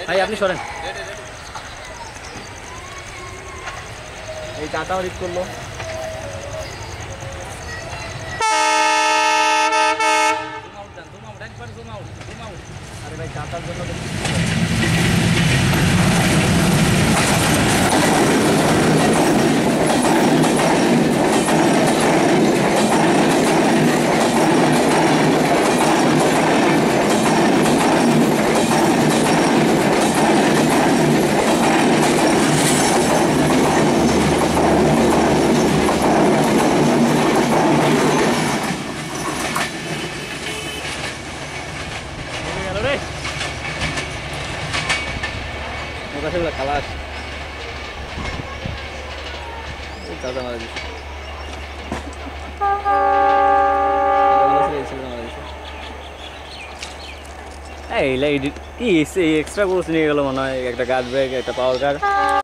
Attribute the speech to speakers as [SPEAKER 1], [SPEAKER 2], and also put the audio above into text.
[SPEAKER 1] ভাই আপনি সরেন। এই চাচাও রিক করলো। আরে ভাই চাচার জন্য খালাস চাচা মারা দিচ্ছে। এই এক্সট্রা কোর্স নিয়ে গেল মনে হয়, একটা গাছ ব্রেক, একটা পাওয়ার কার।